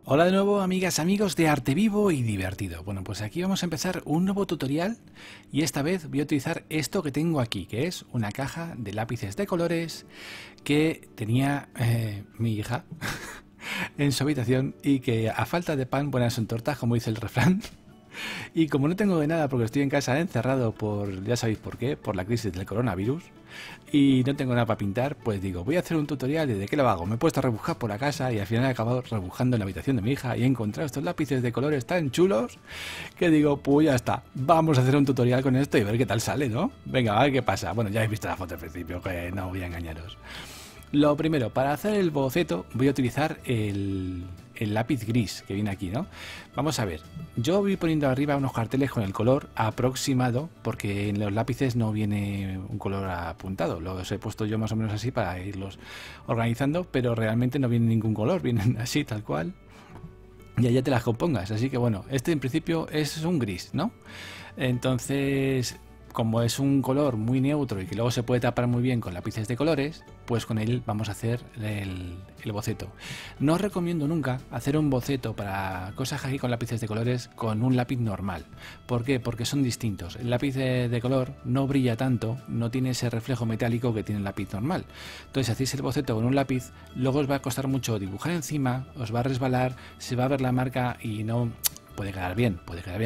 Hola de nuevo, amigas, amigos de Arte Vivo y Divertido. Bueno, pues aquí vamos a empezar un nuevo tutorial y esta vez voy a utilizar esto que tengo aquí, que es una caja de lápices de colores que tenía mi hija en su habitación y que a falta de pan, buenas son tortas, como dice el refrán. Y como no tengo de nada porque estoy en casa encerrado por, ya sabéis por qué, por la crisis del coronavirus, y no tengo nada para pintar, pues digo, voy a hacer un tutorial de qué lo hago. Me he puesto a rebuscar por la casa y al final he acabado rebujando en la habitación de mi hija y he encontrado estos lápices de colores tan chulos que digo, pues ya está, vamos a hacer un tutorial con esto y ver qué tal sale, ¿no? Venga, a ver qué pasa. Bueno, ya habéis visto la foto al principio, que no voy a engañaros. Lo primero, para hacer el boceto voy a utilizar el lápiz gris que viene aquí, ¿no? Vamos a ver, yo voy poniendo arriba unos carteles con el color aproximado porque en los lápices no viene un color apuntado, los he puesto yo más o menos así para irlos organizando, pero realmente no viene ningún color, vienen así tal cual y allá te las compongas, así que bueno, este en principio es un gris, ¿no? Entonces, como es un color muy neutro y que luego se puede tapar muy bien con lápices de colores, pues con él vamos a hacer el boceto. No os recomiendo nunca hacer un boceto para cosas aquí con lápices de colores con un lápiz normal. ¿Por qué? Porque son distintos. El lápiz de color no brilla tanto, no tiene ese reflejo metálico que tiene el lápiz normal. Entonces, si hacéis el boceto con un lápiz, luego os va a costar mucho dibujar encima, os va a resbalar, se va a ver la marca y no... puede quedar bien,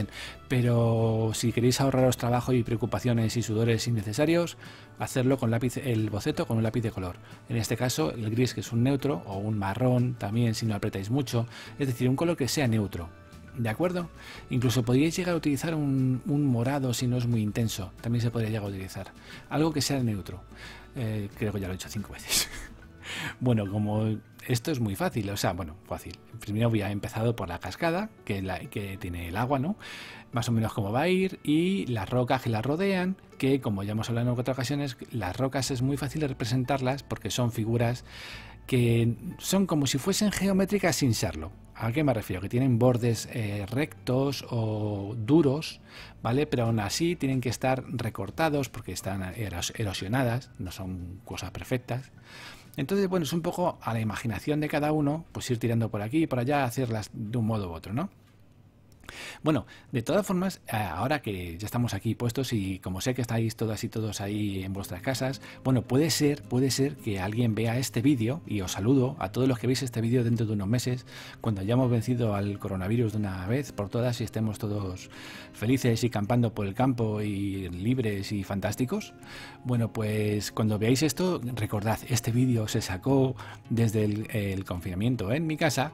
pero si queréis ahorraros trabajo y preocupaciones y sudores innecesarios, hacerlo con lápiz, el boceto con un lápiz de color. En este caso, el gris, que es un neutro, o un marrón también si no apretáis mucho, es decir, un color que sea neutro. ¿De acuerdo? Incluso podríais llegar a utilizar un morado si no es muy intenso, también se podría llegar a utilizar. Algo que sea neutro. Creo que ya lo he hecho 5 veces. Bueno, como esto es muy fácil, o sea, bueno, fácil. Primero voy a empezar por la cascada, que tiene el agua, ¿no? Más o menos cómo va a ir, y las rocas que la rodean, que como ya hemos hablado en otras ocasiones, las rocas es muy fácil de representarlas porque son figuras que son como si fuesen geométricas sin serlo. ¿A qué me refiero? Que tienen bordes rectos o duros, ¿vale? Pero aún así tienen que estar recortados porque están erosionadas, no son cosas perfectas. Entonces, bueno, es un poco a la imaginación de cada uno, pues ir tirando por aquí y por allá, hacerlas de un modo u otro, ¿no? Bueno, de todas formas, ahora que ya estamos aquí puestos y como sé que estáis todas y todos ahí en vuestras casas, bueno, puede ser que alguien vea este vídeo, y os saludo a todos los que veis este vídeo dentro de unos meses, cuando hayamos vencido al coronavirus de una vez por todas y estemos todos felices y campando por el campo y libres y fantásticos. Bueno, pues cuando veáis esto, recordad, este vídeo se sacó desde el confinamiento en mi casa.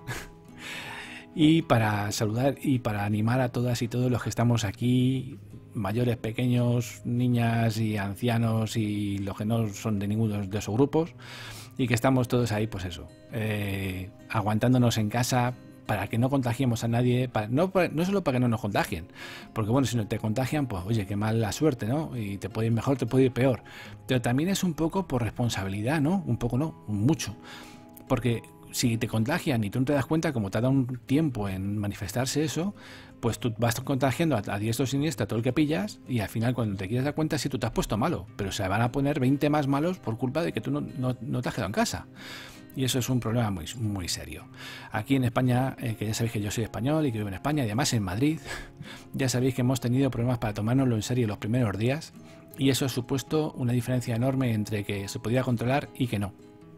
Y para saludar y para animar a todas y todos los que estamos aquí, mayores, pequeños, niñas y ancianos y los que no son de ninguno de esos grupos, y que estamos todos ahí, pues eso, aguantándonos en casa para que no contagiemos a nadie, no solo para que no nos contagien, porque bueno, si no te contagian, pues oye, qué mala suerte, ¿no? Y te puede ir mejor, te puede ir peor, pero también es un poco por responsabilidad, ¿no? Un poco no, mucho, porque si te contagian y tú no te das cuenta, como te ha dado un tiempo en manifestarse eso, pues tú vas contagiando a diestro y siniestro a todo el que pillas, y al final cuando te quieres dar cuenta, sí, tú te has puesto malo, pero se van a poner 20 más malos por culpa de que tú no te has quedado en casa. Y eso es un problema muy, muy serio. Aquí en España, que ya sabéis que yo soy español y que vivo en España, y además en Madrid, ya sabéis que hemos tenido problemas para tomárnoslo en serio los primeros días, y eso ha supuesto una diferencia enorme entre que se podía controlar y que no.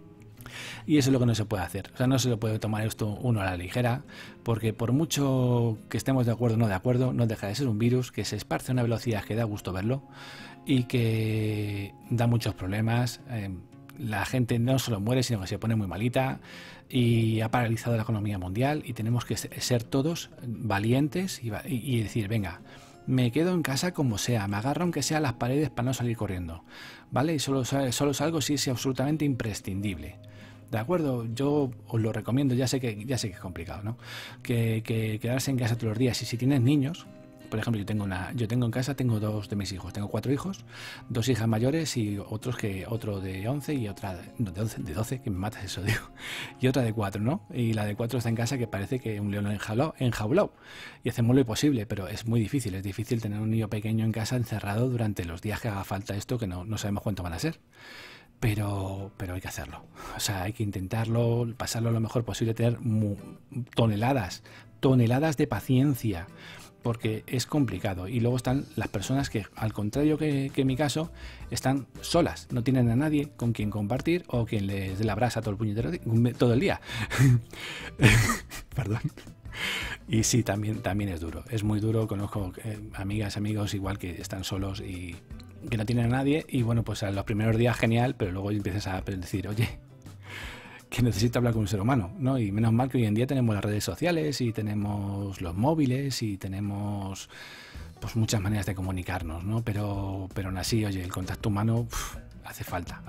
Y eso es lo que no se puede hacer, o sea, no se lo puede tomar esto uno a la ligera, porque por mucho que estemos de acuerdo o no de acuerdo, no deja de ser un virus que se esparce a una velocidad que da gusto verlo y que da muchos problemas. La gente no solo muere, sino que se pone muy malita y ha paralizado la economía mundial, y tenemos que ser todos valientes y decir, venga, me quedo en casa como sea, me agarro aunque sea a las paredes para no salir corriendo, ¿vale? Y solo salgo si es absolutamente imprescindible. ¿De acuerdo? Yo os lo recomiendo, ya sé que es complicado, ¿no? Que quedarse en casa todos los días. Y si tienes niños, por ejemplo, yo tengo en casa, tengo 2 de mis hijos, tengo 4 hijos, 2 hijas mayores y otro de 11 y otra de 12, que me matas eso, digo, y otra de 4, ¿no? Y la de 4 está en casa que parece que un león enjaulado, y hacemos lo imposible, pero es muy difícil, es difícil tener un niño pequeño en casa encerrado durante los días que haga falta esto, que no sabemos cuánto van a ser. pero hay que hacerlo. O sea, hay que intentarlo, pasarlo lo mejor posible, tener toneladas de paciencia, porque es complicado. Y luego están las personas que, al contrario que en mi caso, están solas, no tienen a nadie con quien compartir o quien les dé la brasa todo el puñetero todo el día. Perdón. Y sí, también es duro, es muy duro. Conozco amigas, amigos igual que están solos y que no tienen a nadie, y bueno, pues a los primeros días genial, pero luego empiezas a decir, oye, que necesito hablar con un ser humano, ¿no? Y menos mal que hoy en día tenemos las redes sociales y tenemos los móviles y tenemos pues muchas maneras de comunicarnos, ¿no? Pero aún así, oye, el contacto humano hace falta.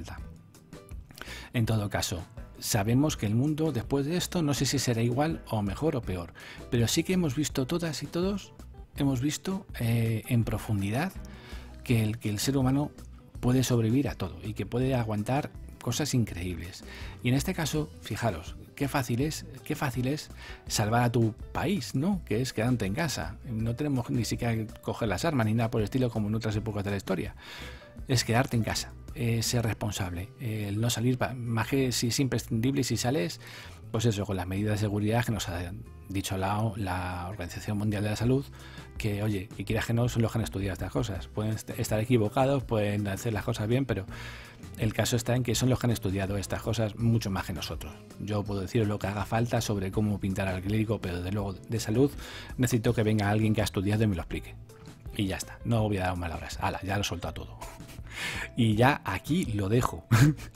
En todo caso, sabemos que el mundo después de esto no sé si será igual o mejor o peor, pero sí que hemos visto todas y todos, hemos visto en profundidad que el ser humano puede sobrevivir a todo y que puede aguantar cosas increíbles. Y en este caso, fijaros, qué fácil es salvar a tu país, ¿no? Que es quedarte en casa. No tenemos ni siquiera que coger las armas ni nada por el estilo como en otras épocas de la historia. Es quedarte en casa, ser responsable, el no salir, más que si es imprescindible, y si sales, pues eso, con las medidas de seguridad que nos ha dicho la Organización Mundial de la Salud, que oye, que quieras que no, son los que han estudiado estas cosas. Pueden estar equivocados, pueden hacer las cosas bien, pero el caso está en que son los que han estudiado estas cosas mucho más que nosotros. Yo puedo deciros lo que haga falta sobre cómo pintar al clínico, pero desde luego de salud necesito que venga alguien que ha estudiado y me lo explique. Y ya está, no voy a dar palabras. Hala, ya lo suelto a todo. Y ya aquí lo dejo.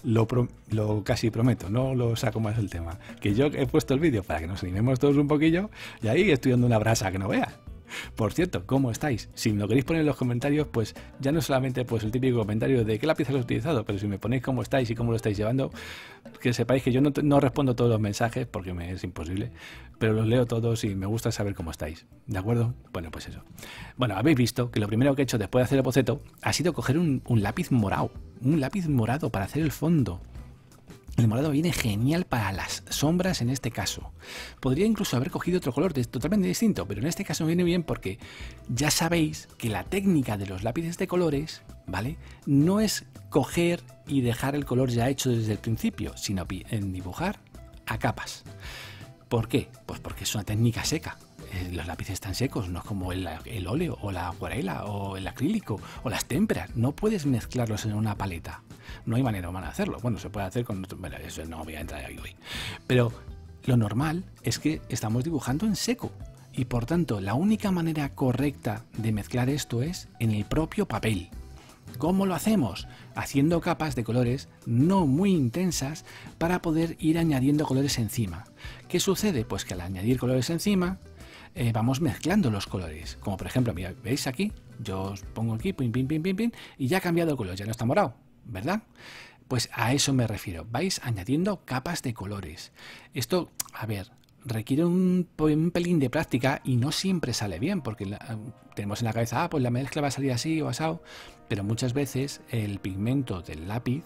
lo casi prometo, no lo saco más del tema. Que yo he puesto el vídeo para que nos animemos todos un poquillo, y ahí estoy dando una brasa que no veas. Por cierto, ¿cómo estáis? Si me lo queréis poner en los comentarios, pues ya no solamente pues el típico comentario de qué lápiz has utilizado, pero si me ponéis cómo estáis y cómo lo estáis llevando, que sepáis que yo no respondo todos los mensajes porque me es imposible, pero los leo todos y me gusta saber cómo estáis, ¿de acuerdo? Bueno, pues eso. Bueno, habéis visto que lo primero que he hecho después de hacer el boceto ha sido coger un lápiz morado para hacer el fondo. El morado viene genial para las sombras en este caso. Podría incluso haber cogido otro color totalmente distinto, pero en este caso me viene bien porque ya sabéis que la técnica de los lápices de colores, ¿vale? No es coger y dejar el color ya hecho desde el principio, sino en dibujar a capas. ¿Por qué? Pues porque es una técnica seca. Los lápices están secos, no es como el óleo o la acuarela o el acrílico o las témperas. No puedes mezclarlos en una paleta. No hay manera humana de hacerlo. Bueno, se puede hacer con... Bueno, eso no voy a entrar ahí hoy. Pero lo normal es que estamos dibujando en seco. Y por tanto, la única manera correcta de mezclar esto es en el propio papel. ¿Cómo lo hacemos? Haciendo capas de colores no muy intensas para poder ir añadiendo colores encima. ¿Qué sucede? Pues que al añadir colores encima, vamos mezclando los colores. Como por ejemplo, mira, ¿veis aquí? Yo os pongo aquí, pim, pim, pim, pim, pim, y ya ha cambiado el color, ya no está morado, ¿verdad? Pues a eso me refiero. Vais añadiendo capas de colores. Esto, a ver, requiere un pelín de práctica y no siempre sale bien, porque tenemos en la cabeza, pues la mezcla va a salir así o asado, pero muchas veces el pigmento del lápiz,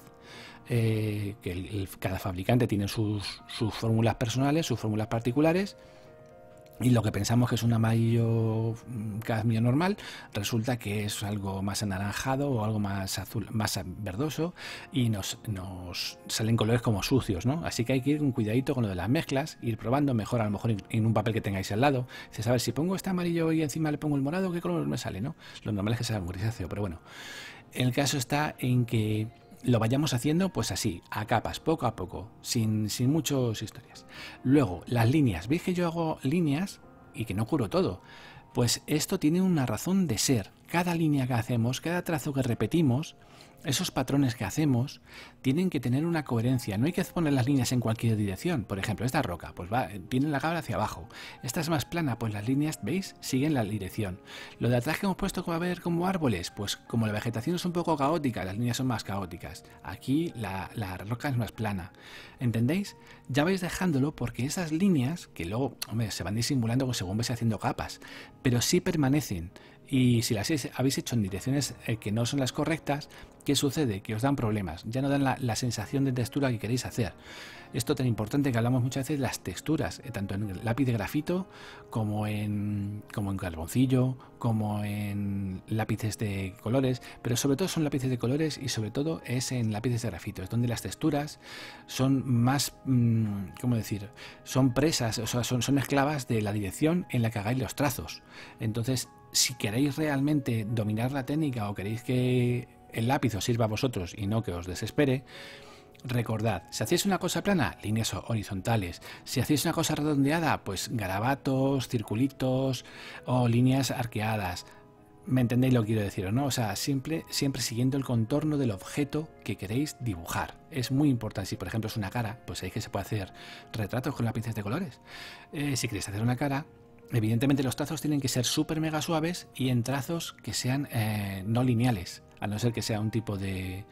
cada fabricante tiene sus fórmulas personales, sus fórmulas particulares, y lo que pensamos que es un amarillo cadmio normal resulta que es algo más anaranjado o algo más azul, más verdoso, y nos salen colores como sucios, ¿no? Así que hay que ir con cuidadito con lo de las mezclas, ir probando, mejor a lo mejor en un papel que tengáis al lado. Dices, a ver, si pongo este amarillo y encima le pongo el morado, ¿qué color me sale, no? Lo normal es que sea un grisáceo, pero bueno, el caso está en que lo vayamos haciendo pues así, a capas, poco a poco, sin muchas historias. Luego, las líneas. ¿Veis que yo hago líneas y que no curo todo? Pues esto tiene una razón de ser. Cada línea que hacemos, cada trazo que repetimos, esos patrones que hacemos, tienen que tener una coherencia. No hay que poner las líneas en cualquier dirección. Por ejemplo, esta roca, pues tiene la cabra hacia abajo. Esta es más plana, pues las líneas, ¿veis? Siguen la dirección. Lo de atrás que hemos puesto a ver como árboles, pues como la vegetación es un poco caótica, las líneas son más caóticas. Aquí la roca es más plana. ¿Entendéis? Ya vais dejándolo porque esas líneas, que luego, hombre, se van disimulando según vais haciendo capas, pero sí permanecen. y si las habéis hecho en direcciones que no son las correctas, ¿qué sucede? Que os dan problemas, ya no dan la sensación de textura que queréis hacer. Esto tan importante que hablamos muchas veces de las texturas, tanto en el lápiz de grafito como en carboncillo, como en lápices de colores, pero sobre todo son lápices de colores y sobre todo es en lápices de grafito, es donde las texturas son más, ¿cómo decir? Son presas, o sea, son esclavas de la dirección en la que hagáis los trazos. Entonces, si queréis realmente dominar la técnica o queréis que el lápiz os sirva a vosotros y no que os desespere, recordad, si hacéis una cosa plana, líneas horizontales. Si hacéis una cosa redondeada, pues garabatos, circulitos o líneas arqueadas. ¿Me entendéis lo que quiero decir o no? O sea, siempre siguiendo el contorno del objeto que queréis dibujar. Es muy importante. Si por ejemplo es una cara, pues ahí que se puede hacer retratos con lápices de colores. Si queréis hacer una cara, evidentemente los trazos tienen que ser súper mega suaves y en trazos que sean no lineales, a no ser que sea un tipo de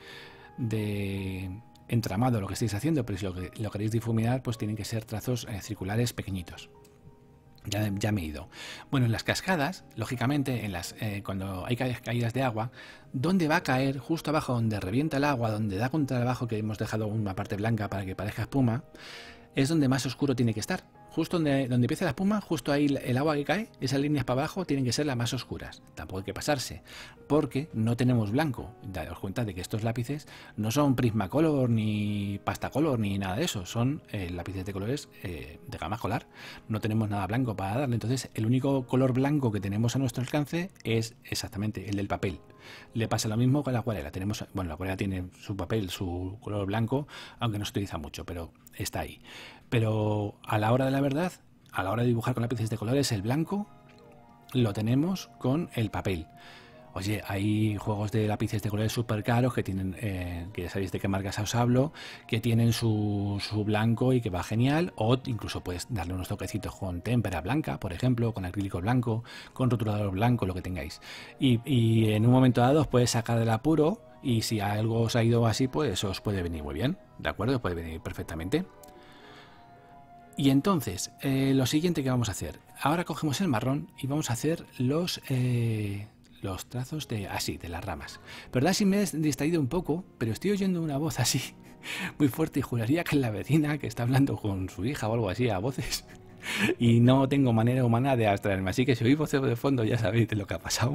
entramado lo que estáis haciendo, pero si lo queréis difuminar, pues tienen que ser trazos circulares pequeñitos. Ya me he ido. Bueno, en las cascadas, lógicamente, cuando hay caídas de agua, ¿dónde va a caer? Justo abajo donde revienta el agua, donde da contra abajo, que hemos dejado una parte blanca para que parezca espuma, es donde más oscuro tiene que estar. Justo donde empieza la espuma, justo ahí el agua que cae, esas líneas para abajo tienen que ser las más oscuras. Tampoco hay que pasarse, porque no tenemos blanco. Daos cuenta de que estos lápices no son Prismacolor, ni Pastacolor, ni nada de eso. Son lápices de colores de gama escolar. No tenemos nada blanco para darle. Entonces, el único color blanco que tenemos a nuestro alcance es exactamente el del papel. Le pasa lo mismo con la acuarela. La acuarela tiene su papel, su color blanco, aunque no se utiliza mucho, pero está ahí. Pero a la hora de la verdad, a la hora de dibujar con lápices de colores, el blanco lo tenemos con el papel. Oye, hay juegos de lápices de colores súper caros que tienen, que ya sabéis de qué marcas os hablo, que tienen su blanco y que va genial, o incluso puedes darle unos toquecitos con témpera blanca, por ejemplo, con acrílico blanco, con rotulador blanco, lo que tengáis. Y en un momento dado os puedes sacar del apuro y si algo os ha ido así, pues os puede venir muy bien, ¿de acuerdo? Os puede venir perfectamente. Y entonces, lo siguiente que vamos a hacer, ahora cogemos el marrón y vamos a hacer los trazos de las ramas. Verdad, si me he distraído un poco, pero estoy oyendo una voz así muy fuerte y juraría que es la vecina que está hablando con su hija o algo así a voces y no tengo manera humana de abstraerme, así que si oís voces de fondo ya sabéis de lo que ha pasado.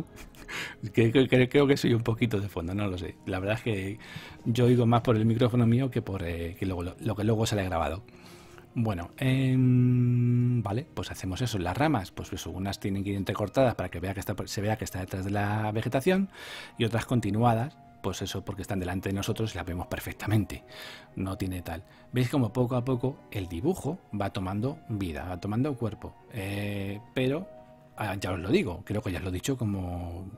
Creo que soy un poquito de fondo, no lo sé. La verdad es que yo oigo más por el micrófono mío que por lo que luego sale grabado. Bueno, vale, pues hacemos eso. Las ramas, pues eso, unas tienen que ir entrecortadas para que se vea que está detrás de la vegetación y otras continuadas, pues eso porque están delante de nosotros y las vemos perfectamente. No tiene tal. Veis como poco a poco el dibujo va tomando vida, va tomando cuerpo. Pero, ya os lo digo, creo que ya os lo he dicho como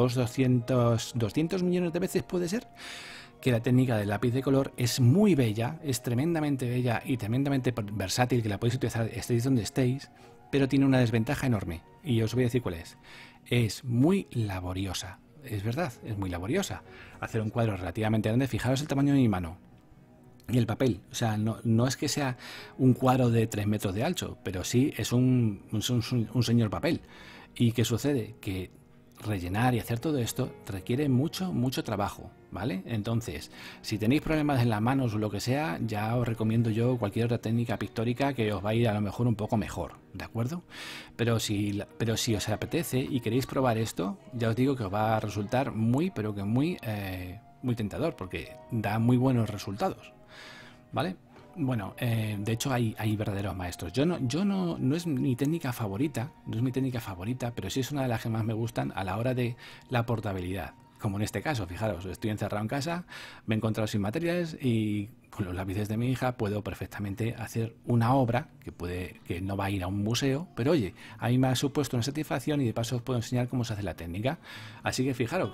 200 millones de veces puede ser, que la técnica del lápiz de color es muy bella, es tremendamente bella y tremendamente versátil, que la podéis utilizar estéis donde estéis, pero tiene una desventaja enorme, y os voy a decir cuál es. Es muy laboriosa, es verdad, es muy laboriosa. Hacer un cuadro relativamente grande, fijaros el tamaño de mi mano. Y el papel, o sea, no es que sea un cuadro de 3 metros de ancho, pero sí es un señor papel. ¿Y qué sucede? Que rellenar y hacer todo esto requiere mucho trabajo, ¿vale? Entonces, si tenéis problemas en las manos o lo que sea, ya os recomiendo yo cualquier otra técnica pictórica que os va a ir a lo mejor un poco mejor, ¿de acuerdo? Pero si os apetece y queréis probar esto, ya os digo que os va a resultar muy tentador, porque da muy buenos resultados, ¿vale? Bueno, de hecho hay verdaderos maestros. No es mi técnica favorita, pero sí es una de las que más me gustan a la hora de la portabilidad. Como en este caso, fijaros, estoy encerrado en casa, me he encontrado sin materiales y con los lápices de mi hija puedo perfectamente hacer una obra que no va a ir a un museo, pero oye, a mí me ha supuesto una satisfacción y de paso os puedo enseñar cómo se hace la técnica. Así que fijaros,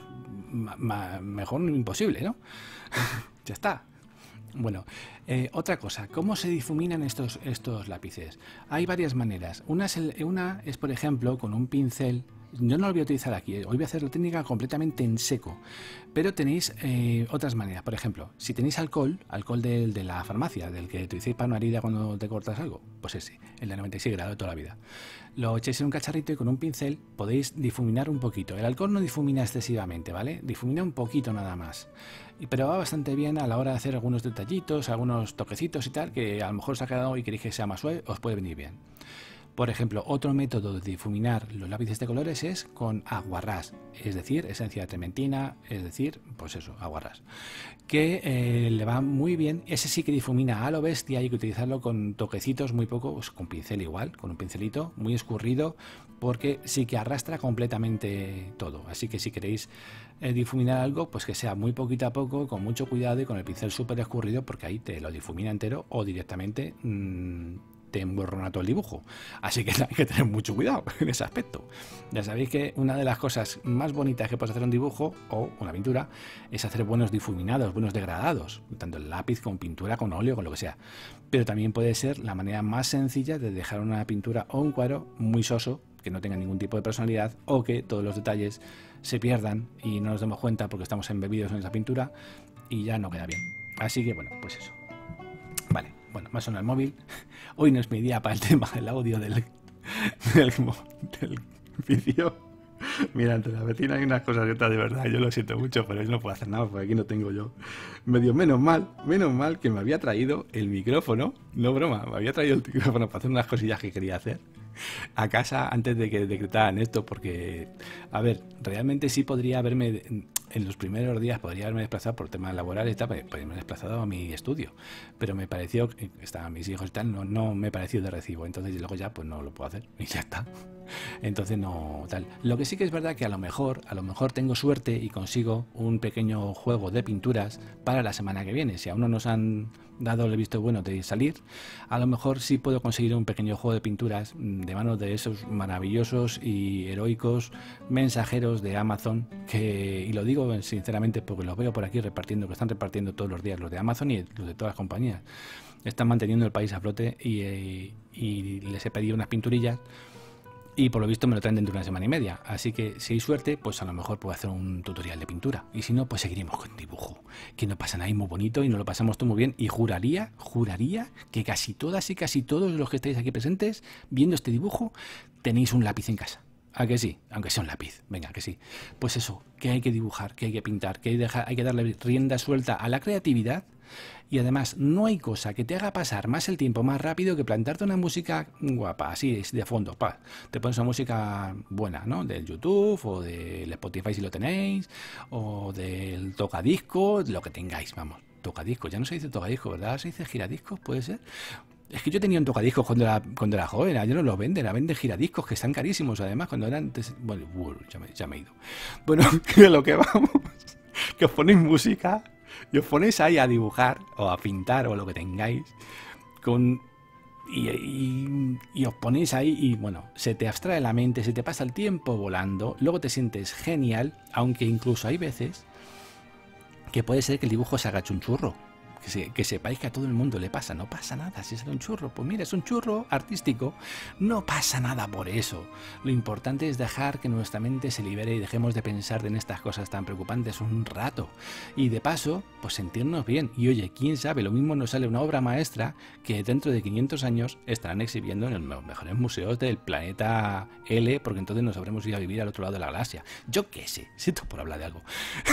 mejor imposible, ¿no? Ya está. Bueno, otra cosa, ¿cómo se difuminan estos lápices? Hay varias maneras. Una es, por ejemplo, con un pincel Yo no lo voy a utilizar aquí, hoy voy a hacer la técnica completamente en seco, pero tenéis otras maneras. Por ejemplo, si tenéis alcohol de la farmacia, del que utilicéis para una herida cuando te cortas algo, pues ese, el de 96 grados de toda la vida. Lo echéis en un cacharrito y con un pincel podéis difuminar un poquito. El alcohol no difumina excesivamente, ¿vale? Difumina un poquito nada más. Pero va bastante bien a la hora de hacer algunos detallitos, algunos toquecitos y tal, que a lo mejor os ha quedado y queréis que sea más suave, os puede venir bien. Por ejemplo, otro método de difuminar los lápices de colores es con aguarrás, es decir, esencia de trementina, es decir, pues eso, aguarrás, que le va muy bien. Ese sí que difumina a lo bestia, hay que utilizarlo con toquecitos muy poco, pues con pincel igual, con un pincelito muy escurrido, porque sí que arrastra completamente todo. Así que si queréis difuminar algo, pues que sea muy poquito a poco, con mucho cuidado y con el pincel súper escurrido, porque ahí te lo difumina entero o directamente te emborrona todo el dibujo. Así que hay que tener mucho cuidado en ese aspecto. Ya sabéis que una de las cosas más bonitas que puedes hacer un dibujo o una pintura es hacer buenos difuminados, buenos degradados, tanto el lápiz con pintura, con óleo, con lo que sea. Pero también puede ser la manera más sencilla de dejar una pintura o un cuadro muy soso, que no tenga ningún tipo de personalidad o que todos los detalles se pierdan y no nos demos cuenta porque estamos embebidos en esa pintura y ya no queda bien. Así que bueno, pues eso. Vale, bueno, me ha sonado el móvil. Hoy no es mi día para el tema del audio del vídeo. Mira, entre la vecina hay unas cosas que está de verdad, yo lo siento mucho, pero yo no puedo hacer nada porque aquí no tengo yo. Menos mal que me había traído el micrófono, no broma, me había traído el micrófono para hacer unas cosillas que quería hacer a casa antes de que decretaran esto, porque, a ver, realmente sí podría haberme, en los primeros días podría haberme desplazado por temas laborales y tal, podría haberme desplazado a mi estudio, pero me pareció, que estaban mis hijos y tal, no me pareció de recibo, entonces luego ya pues no lo puedo hacer y ya está. Entonces no tal. Lo que sí que es verdad que a lo mejor tengo suerte y consigo un pequeño juego de pinturas para la semana que viene. Si aún no nos han dado el visto bueno de salir, a lo mejor sí puedo conseguir un pequeño juego de pinturas de manos de esos maravillosos y heroicos mensajeros de Amazon, que, y lo digo sinceramente porque los veo por aquí repartiendo, que están repartiendo todos los días los de Amazon y los de todas las compañías. Están manteniendo el país a flote y les he pedido unas pinturillas. Y por lo visto me lo traen dentro de una semana y media. Así que si hay suerte, pues a lo mejor puedo hacer un tutorial de pintura. Y si no, pues seguiremos con dibujo. Que nos pasan ahí muy bonito y nos lo pasamos todo muy bien. Y juraría que casi todas y casi todos los que estáis aquí presentes viendo este dibujo tenéis un lápiz en casa. ¿A que sí? Aunque sea un lápiz. Venga, que sí. Pues eso, que hay que dibujar, que hay que pintar, que hay que darle rienda suelta a la creatividad. Y además no hay cosa que te haga pasar más el tiempo más rápido que plantarte una música guapa, así de fondo, te pones una música buena, ¿no? Del YouTube o del Spotify si lo tenéis, o del tocadiscos, lo que tengáis, vamos, tocadiscos, ya no se dice tocadiscos, ¿verdad? Se dice giradiscos, ¿puede ser? Es que yo tenía un tocadiscos cuando era joven, ya no los venden, la venden giradiscos que están carísimos, además, cuando eran... Bueno, ya me he ido. Bueno, que lo que vamos, que os ponéis música... Y os ponéis ahí a dibujar o a pintar o lo que tengáis y os ponéis ahí y bueno, se te abstrae la mente, se te pasa el tiempo volando, luego te sientes genial, aunque incluso hay veces que puede ser que el dibujo se haga chunchurro. Que sepáis que a todo el mundo le pasa, no pasa nada si es un churro, pues mira, es un churro artístico, no pasa nada por eso. Lo importante es dejar que nuestra mente se libere y dejemos de pensar en estas cosas tan preocupantes un rato. Y de paso, pues sentirnos bien. Y oye, quién sabe, lo mismo nos sale una obra maestra que dentro de 500 años estarán exhibiendo en los mejores museos del planeta L, porque entonces nos habremos ido a vivir al otro lado de la galaxia. Yo qué sé, siento por hablar de algo.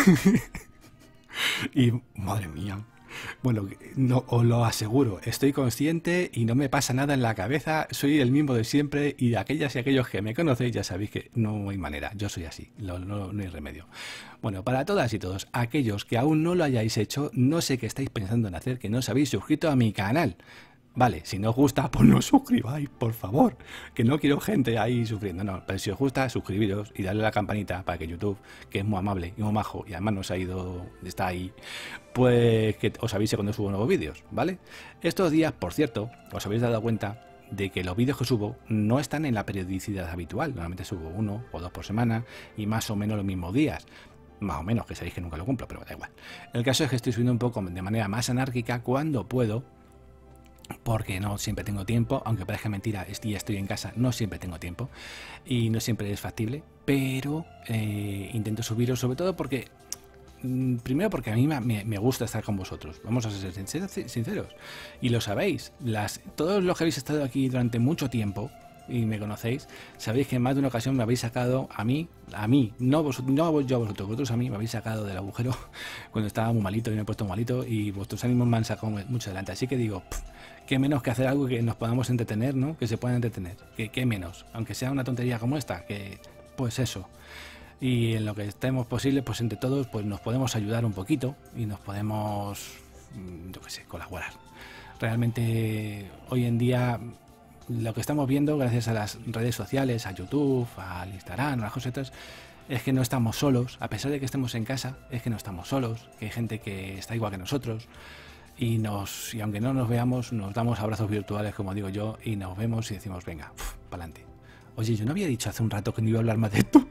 Y madre mía. Bueno, no, os lo aseguro, estoy consciente y no me pasa nada en la cabeza, soy el mismo de siempre y aquellas y aquellos que me conocéis ya sabéis que no hay manera, yo soy así, no hay remedio. Bueno, para todas y todos, aquellos que aún no lo hayáis hecho, no sé qué estáis pensando en hacer, que no os habéis suscrito a mi canal. Vale, si no os gusta, pues no os suscribáis, por favor, que no quiero gente ahí sufriendo, no, pero si os gusta, suscribiros y darle a la campanita para que YouTube, que es muy amable y muy majo y además nos ha ido, está ahí, pues que os avise cuando subo nuevos vídeos, ¿vale? Estos días, por cierto, os habéis dado cuenta de que los vídeos que subo no están en la periodicidad habitual, normalmente subo 1 o 2 por semana y más o menos los mismos días. Más o menos, que sabéis que nunca lo cumplo, pero da igual. El caso es que estoy subiendo un poco de manera más anárquica cuando puedo, porque no siempre tengo tiempo, aunque parezca mentira, estoy en casa, no siempre tengo tiempo y no siempre es factible, pero intento subirlo, sobre todo porque, primero porque a mí me gusta estar con vosotros, vamos a ser sinceros, y lo sabéis, todos los que habéis estado aquí durante mucho tiempo y me conocéis, sabéis que en más de una ocasión me habéis sacado a mí, no yo a vosotros a mí me habéis sacado del agujero cuando estaba muy malito y me he puesto malito, y vuestros ánimos me han sacado mucho adelante, así que digo, qué menos que hacer algo que nos podamos entretener, ¿no? Que se puedan entretener, qué menos, aunque sea una tontería como esta, que pues eso. Y en lo que estemos posible, pues entre todos pues nos podemos ayudar un poquito y nos podemos, yo qué sé, colaborar. Realmente hoy en día lo que estamos viendo, gracias a las redes sociales, a YouTube, al Instagram, a las cosas, es que no estamos solos, a pesar de que estemos en casa, es que no estamos solos, que hay gente que está igual que nosotros, y aunque no nos veamos, nos damos abrazos virtuales, como digo yo, y nos vemos y decimos, venga, para adelante. Oye, yo no había dicho hace un rato que no iba a hablar más de esto.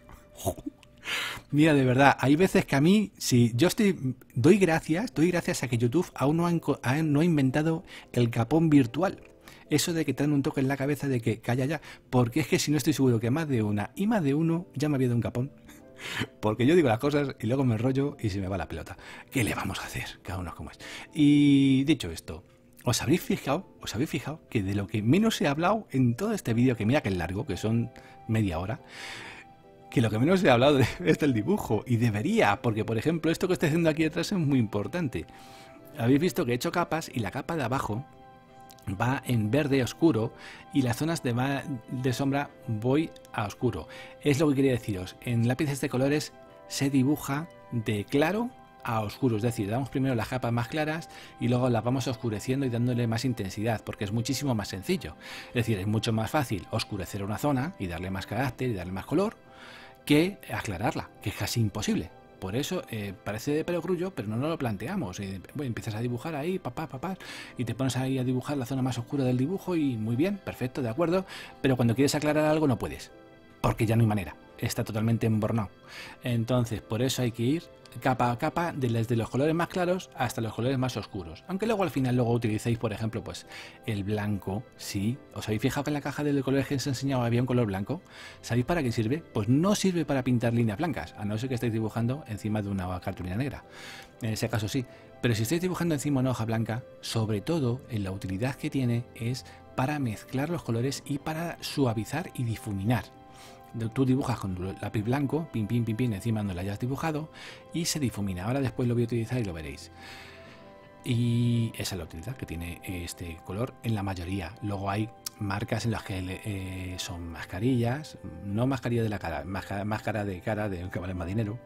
Mira, de verdad, hay veces que a mí, si yo doy gracias a que YouTube aún no ha inventado el capón virtual. Eso de que te dan un toque en la cabeza de que calla ya, porque es que si no estoy seguro que más de una y más de uno ya me había dado un capón. Porque yo digo las cosas y luego me enrollo y se me va la pelota. ¿Qué le vamos a hacer? Cada uno es como es. Y dicho esto, ¿os habéis fijado que de lo que menos he hablado en todo este vídeo, que mira que es largo, que son media hora, que lo que menos he hablado es del dibujo? Y debería, porque por ejemplo esto que estoy haciendo aquí detrás es muy importante. Habéis visto que he hecho capas y la capa de abajo va en verde oscuro y las zonas de sombra voy a oscuro. Es lo que quería deciros. En lápices de colores se dibuja de claro a oscuro, es decir, damos primero las capas más claras y luego las vamos oscureciendo y dándole más intensidad, porque es muchísimo más sencillo. Es decir, es mucho más fácil oscurecer una zona y darle más carácter y darle más color que aclararla, que es casi imposible. Por eso parece de perogrullo, pero no nos lo planteamos. Empiezas a dibujar ahí, papá, y te pones ahí a dibujar la zona más oscura del dibujo y muy bien, perfecto, de acuerdo, pero cuando quieres aclarar algo no puedes, porque ya no hay manera, está totalmente embornado. Entonces, por eso hay que ir capa a capa, desde los colores más claros hasta los colores más oscuros. Aunque luego al final utilicéis, por ejemplo, pues el blanco. Sí, ¿os habéis fijado que en la caja de colores que os he enseñado había un color blanco? ¿Sabéis para qué sirve? Pues no sirve para pintar líneas blancas, a no ser que estéis dibujando encima de una cartulina negra. En ese caso sí. Pero si estáis dibujando encima de una hoja blanca, sobre todo en la utilidad que tiene es para mezclar los colores y para suavizar y difuminar. Tú dibujas con lápiz blanco, pin, encima donde lo hayas dibujado, y se difumina. Ahora después lo voy a utilizar y lo veréis. Y esa es la utilidad que tiene este color en la mayoría. Luego hay marcas en las que son mascarillas, no mascarilla de la cara, máscara de cara de que vale más dinero.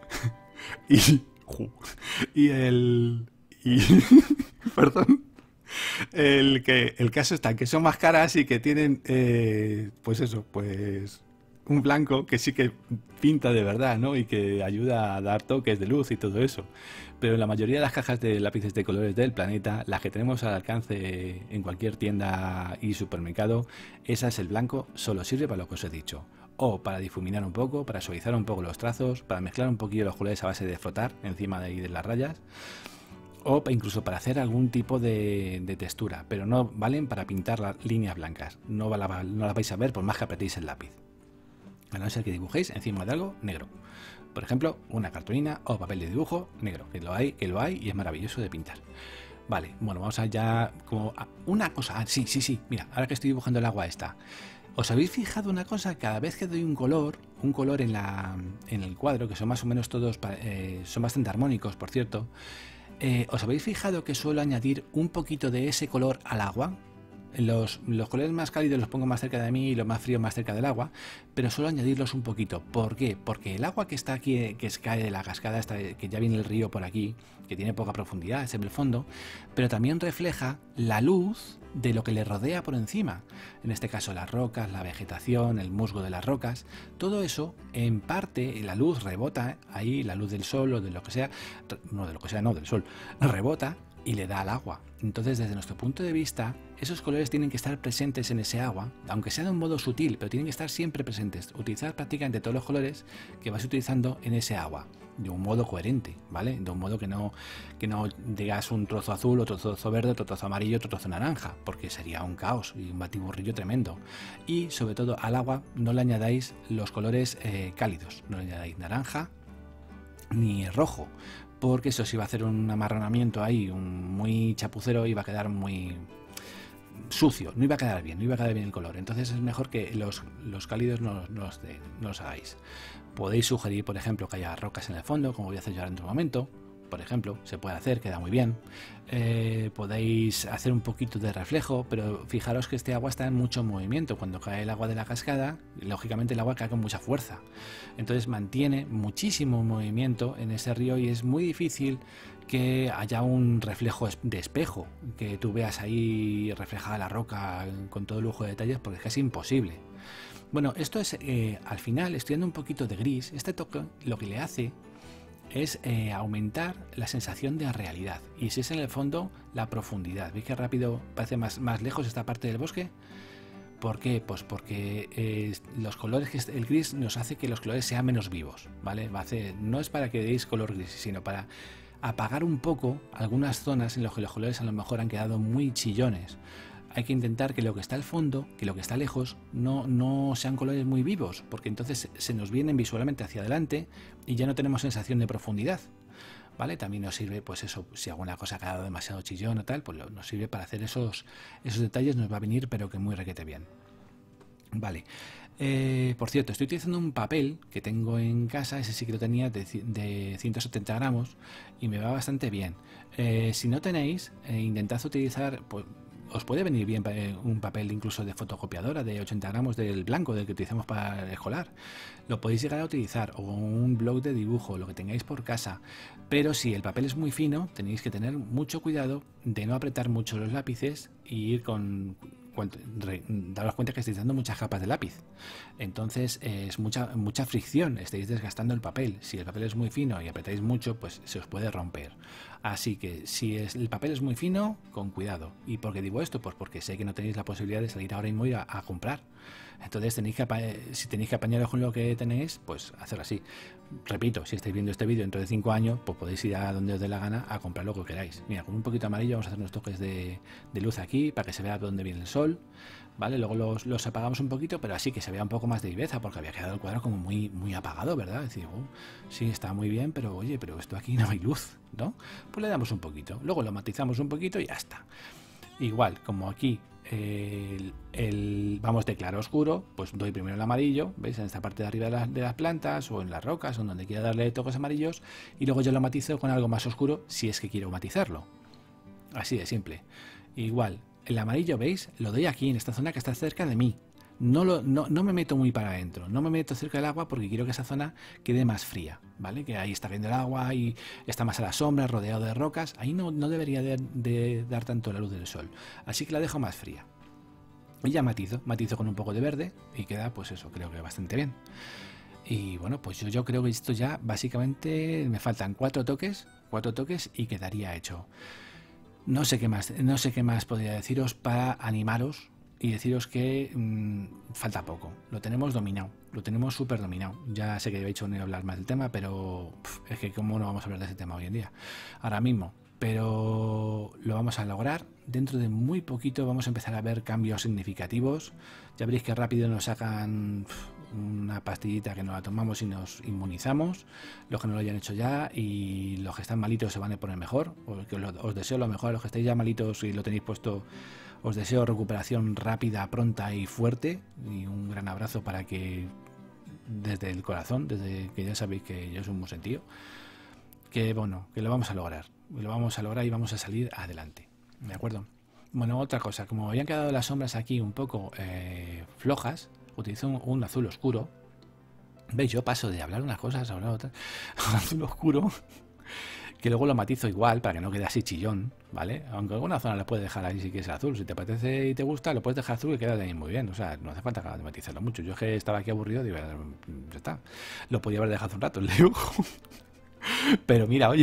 Perdón. El caso está que son más caras y que tienen pues eso, pues un blanco que sí que pinta de verdad, ¿no? Y que ayuda a dar toques de luz y todo eso. Pero la mayoría de las cajas de lápices de colores del planeta, las que tenemos al alcance en cualquier tienda y supermercado, esa es el blanco, solo sirve para lo que os he dicho. O para difuminar un poco, para suavizar un poco los trazos, para mezclar un poquillo los colores a base de frotar encima de las rayas, o incluso para hacer algún tipo de textura, pero no valen para pintar las líneas blancas. No las vais a ver por más que apretéis el lápiz, a no ser que dibujéis encima de algo negro. Por ejemplo, una cartulina o papel de dibujo negro, que lo hay y es maravilloso de pintar. Vale, bueno, vamos allá como a una cosa. Sí, mira, ahora que estoy dibujando el agua esta. ¿Os habéis fijado una cosa? Cada vez que doy un color en el cuadro, que son más o menos todos, son bastante armónicos, por cierto, ¿os habéis fijado que suelo añadir un poquito de ese color al agua? Los colores más cálidos los pongo más cerca de mí y los más fríos más cerca del agua, pero suelo añadirlos un poquito. ¿Por qué? Porque el agua que está aquí, que cae de la cascada, que ya viene el río por aquí, que tiene poca profundidad, es en el fondo, pero también refleja la luz de lo que le rodea por encima. En este caso las rocas, la vegetación, el musgo de las rocas, todo eso en parte la luz rebota ahí, la luz del sol o de lo que sea, del sol, rebota y le da al agua. Entonces, desde nuestro punto de vista, esos colores tienen que estar presentes en ese agua, aunque sea de un modo sutil, pero tienen que estar siempre presentes. Utilizar prácticamente todos los colores que vas utilizando en ese agua, de un modo coherente, ¿vale? De un modo que no digas un trozo azul, otro trozo verde, otro trozo amarillo, otro trozo naranja, porque sería un caos y un batiburrillo tremendo. Y sobre todo al agua no le añadáis los colores cálidos, no le añadáis naranja ni rojo, porque eso sí va a hacer un amarronamiento ahí muy chapucero y va a quedar muy sucio, no iba a quedar bien, no iba a quedar bien el color. Entonces es mejor que los cálidos no los hagáis. Podéis sugerir, por ejemplo, que haya rocas en el fondo, como voy a hacer yo ahora en otro momento. Por ejemplo, se puede hacer, queda muy bien. Podéis hacer un poquito de reflejo, pero fijaros que este agua está en mucho movimiento. Cuando cae el agua de la cascada, lógicamente el agua cae con mucha fuerza. Entonces mantiene muchísimo movimiento en ese río y es muy difícil que haya un reflejo de espejo, que tú veas ahí reflejada la roca con todo lujo de detalles, porque es casi imposible. Bueno, esto es, al final, estoy dando un poquito de gris. Este toque lo que le hace es aumentar la sensación de realidad, y si es en el fondo la profundidad. ¿Veis que rápido parece más lejos esta parte del bosque? ¿Por qué? Pues porque los colores, el gris nos hace que los colores sean menos vivos, ¿vale? No es para que deis color gris, sino para apagar un poco algunas zonas en las que los colores a lo mejor han quedado muy chillones. Hay que intentar que lo que está al fondo, que lo que está lejos, no sean colores muy vivos, porque entonces se nos vienen visualmente hacia adelante y ya no tenemos sensación de profundidad, ¿vale? También nos sirve, pues eso, si alguna cosa ha quedado demasiado chillón o tal, pues nos sirve para hacer esos detalles, nos va a venir, pero que muy requete bien. Vale. Por cierto, estoy utilizando un papel que tengo en casa, ese sí que lo tenía, de 170 gramos, y me va bastante bien. Si no tenéis, intentad utilizar, pues, os puede venir bien un papel incluso de fotocopiadora de 80 gramos del blanco, del que utilizamos para el escolar. Lo podéis llegar a utilizar, o un blog de dibujo, lo que tengáis por casa. Pero si el papel es muy fino, tenéis que tener mucho cuidado de no apretar mucho los lápices y ir daros cuenta que estáis dando muchas capas de lápiz. Entonces es mucha fricción, estáis desgastando el papel. Si el papel es muy fino y apretáis mucho, pues se os puede romper. Así que si el papel es muy fino, con cuidado. ¿Y por qué digo esto? Pues porque sé que no tenéis la posibilidad de salir ahora mismo y a comprar. Entonces si tenéis que apañaros con lo que tenéis, pues hacerlo así. Repito, si estáis viendo este vídeo dentro de 5 años, pues podéis ir a donde os dé la gana a comprar lo que queráis. Mira, con un poquito amarillo vamos a hacer unos toques de luz aquí para que se vea dónde viene el sol, ¿vale? Luego los apagamos un poquito, pero así que se vea un poco más de viveza, porque había quedado el cuadro como muy apagado, ¿verdad? Es decir, sí, está muy bien, pero oye, pero esto aquí no hay luz, ¿no? Pues le damos un poquito, luego lo matizamos un poquito y ya está. Igual, como aquí vamos de claro a oscuro, pues doy primero el amarillo, ¿veis? En esta parte de arriba de las plantas o en las rocas, o donde quiera darle toques amarillos, y luego yo lo matizo con algo más oscuro si es que quiero matizarlo. Así de simple. Igual, el amarillo, ¿veis? Lo doy aquí, en esta zona que está cerca de mí. No me meto muy para adentro, no me meto cerca del agua porque quiero que esa zona quede más fría, ¿vale? Que ahí está viendo el agua y está más a la sombra, rodeado de rocas. Ahí no debería de dar tanto la luz del sol, así que la dejo más fría. Y ya matizo con un poco de verde y queda, pues eso, creo que bastante bien. Y bueno, pues yo creo que esto ya básicamente me faltan 4 toques y quedaría hecho. No sé qué más podría deciros para animaros y deciros que falta poco. Lo tenemos dominado, lo tenemos súper dominado. Ya sé que he dicho no hablar más del tema, pero es que cómo no vamos a hablar de ese tema hoy en día, ahora mismo. Pero lo vamos a lograr. Dentro de muy poquito vamos a empezar a ver cambios significativos. Ya veréis que rápido nos sacan una pastillita que nos la tomamos y nos inmunizamos, los que no lo hayan hecho ya, y los que están malitos se van a poner mejor. Os deseo lo mejor a los que estáis ya malitos y lo tenéis puesto. Os deseo recuperación rápida, pronta y fuerte, y un gran abrazo para que desde el corazón, desde que ya sabéis que yo soy un buen sentido, que bueno, que lo vamos a lograr y vamos a salir adelante, ¿de acuerdo? Bueno, otra cosa, como habían quedado las sombras aquí un poco flojas, utilizo un azul oscuro. ¿Veis? Yo paso de hablar unas cosas a hablar otras. Un azul oscuro, que luego lo matizo igual para que no quede así chillón, ¿vale? Aunque alguna zona le puedes dejar ahí si quieres azul. Si te apetece y te gusta, lo puedes dejar azul y queda ahí muy bien. O sea, no hace falta matizarlo mucho. Yo es que estaba aquí aburrido, digo, ya está. Lo podía haber dejado hace un rato el dibujo. Pero mira, oye,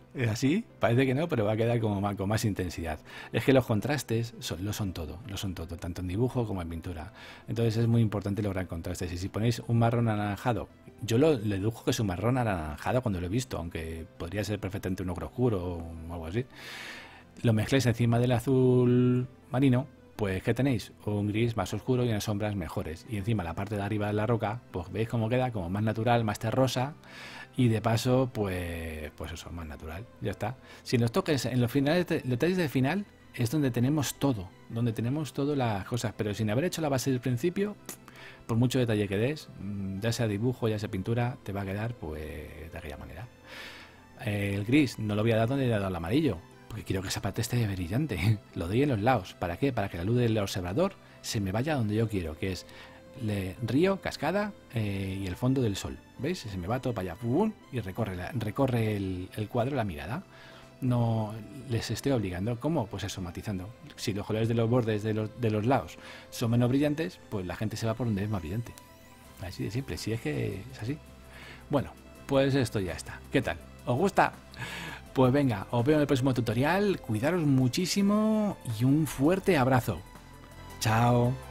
¿Es así? Parece que no, pero va a quedar como con más intensidad. Es que los contrastes lo son todo, tanto en dibujo como en pintura. Entonces es muy importante lograr contrastes. Y si ponéis un marrón anaranjado, yo le dedujo que es un marrón anaranjado cuando lo he visto, aunque podría ser perfectamente un ocre oscuro o algo así. Lo mezcléis encima del azul marino, pues ¿qué tenéis? Un gris más oscuro y unas sombras mejores. Y encima la parte de arriba de la roca, pues veis cómo queda, como más natural, más terrosa. Y de paso, pues eso, más natural. Ya está. Si en los toques, en los finales, detalles del final, es donde tenemos todo. Donde tenemos todas las cosas. Pero sin haber hecho la base del principio, por mucho detalle que des, ya sea dibujo, ya sea pintura, te va a quedar pues de aquella manera. El gris no lo voy a dar donde le he dado el amarillo, porque quiero que esa parte esté brillante. Lo doy en los lados. ¿Para qué? Para que la luz del observador se me vaya donde yo quiero, que es río, cascada y el fondo del sol. ¿Veis? Se me va todo para allá. ¡Bum! Y recorre el cuadro la mirada. No les estoy obligando. ¿Cómo? Pues eso, matizando. Si los colores de los bordes de los lados son menos brillantes, pues la gente se va por donde es más brillante. Así de simple. Si es que es así. Bueno, pues esto ya está. ¿Qué tal? ¿Os gusta? Pues venga, os veo en el próximo tutorial. Cuidaros muchísimo y un fuerte abrazo. Chao.